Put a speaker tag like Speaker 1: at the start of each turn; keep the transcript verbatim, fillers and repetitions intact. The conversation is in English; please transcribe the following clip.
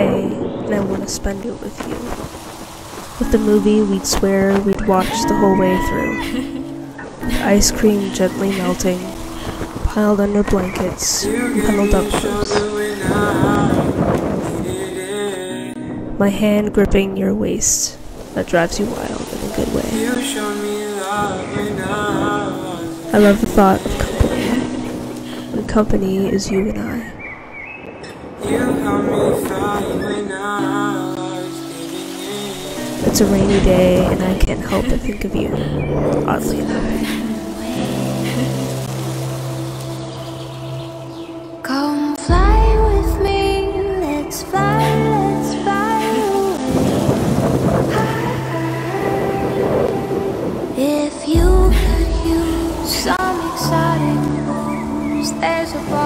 Speaker 1: day, and I want to spend it with you. With the movie, we'd swear we'd watch the whole way through. Ice cream gently melting, piled under blankets, and huddled up close. My hand gripping your waist, that drives you wild in a good way. I love the thought of company, when company is you and I. It's a rainy day, and I can't help but think of you, oddly enough.
Speaker 2: Come fly with me, let's fly, let's fly away. If you could use some exotic moves, there's a